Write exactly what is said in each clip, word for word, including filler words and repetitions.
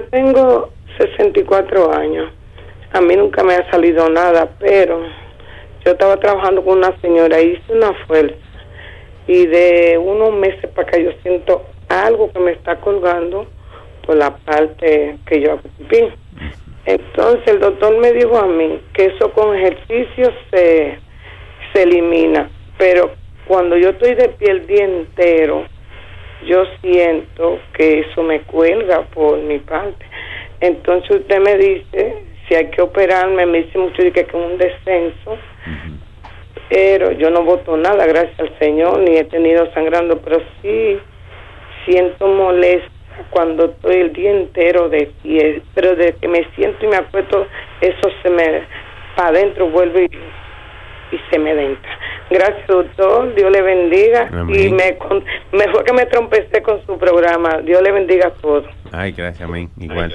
tengo sesenta y cuatro años. A mí nunca me ha salido nada, pero yo estaba trabajando con una señora, hice una fuerza y de unos meses para acá yo siento algo que me está colgando por la parte que yo hago pipí. Entonces el doctor me dijo a mí que eso con ejercicio se, se elimina, pero cuando yo estoy de pie el día entero, yo siento que eso me cuelga por mi parte. Entonces usted me dice si hay que operarme, me dice mucho de que es un descenso, uh-huh. Pero yo no boto nada, gracias al Señor, ni he tenido sangrando, pero sí siento molestia cuando estoy el día entero de pie, pero de que me siento y me acuesto, eso se me, para adentro vuelve y, y se me entra. Gracias, doctor, Dios le bendiga. Amén. Y me mejor que me trompecé con su programa, Dios le bendiga a todos. Ay, gracias, amén, igual.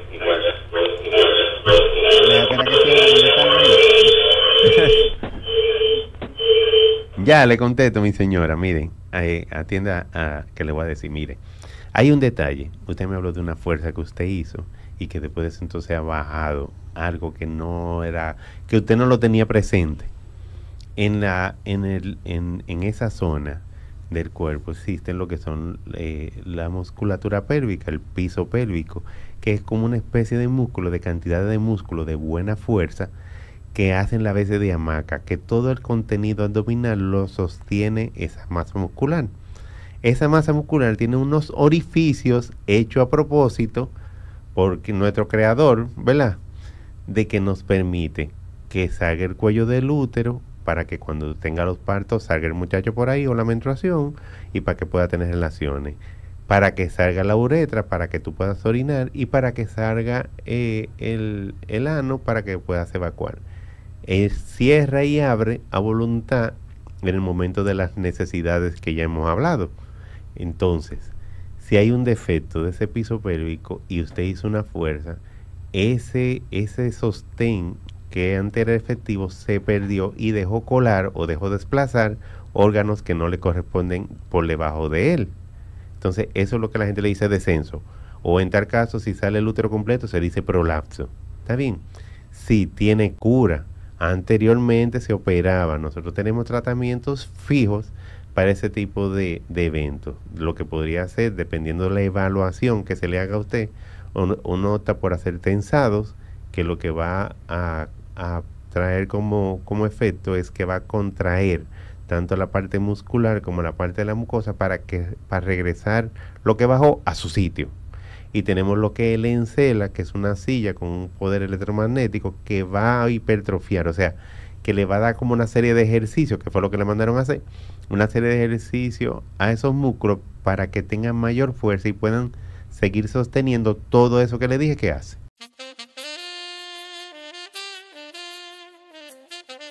Ya le contesto, mi señora, miren, eh, atienda a que le voy a decir, mire, hay un detalle, usted me habló de una fuerza que usted hizo y que después de eso entonces ha bajado algo que no era, que usted no lo tenía presente. En la, en el, en, en esa zona del cuerpo existen lo que son eh, la musculatura pélvica, el piso pélvico, que es como una especie de músculo, de cantidad de músculo de buena fuerza que hacen la base de hamaca, que todo el contenido abdominal lo sostiene esa masa muscular. Esa masa muscular tiene unos orificios hechos a propósito por nuestro creador, ¿verdad? De que nos permite que salga el cuello del útero para que cuando tenga los partos salga el muchacho por ahí o la menstruación y para que pueda tener relaciones, para que salga la uretra, para que tú puedas orinar y para que salga eh, el, el ano para que puedas evacuar. Él cierra y abre a voluntad en el momento de las necesidades que ya hemos hablado. Entonces, si hay un defecto de ese piso pélvico y usted hizo una fuerza, ese, ese sostén que antes era efectivo se perdió y dejó colar o dejó desplazar órganos que no le corresponden por debajo de él. Entonces, eso es lo que la gente le dice descenso. O en tal caso, si sale el útero completo, se dice prolapso. ¿Está bien? Sí, tiene cura. Anteriormente se operaba. Nosotros tenemos tratamientos fijos para ese tipo de, de eventos. Lo que podría hacer, dependiendo de la evaluación que se le haga a usted, uno, uno opta por hacer tensados, que lo que va a, a traer como, como efecto es que va a contraer tanto la parte muscular como la parte de la mucosa para, que, para regresar lo que bajó a su sitio. Y tenemos lo que es el encela, que es una silla con un poder electromagnético que va a hipertrofiar, o sea, que le va a dar como una serie de ejercicios, que fue lo que le mandaron a hacer, una serie de ejercicios a esos músculos para que tengan mayor fuerza y puedan seguir sosteniendo todo eso que le dije que hace.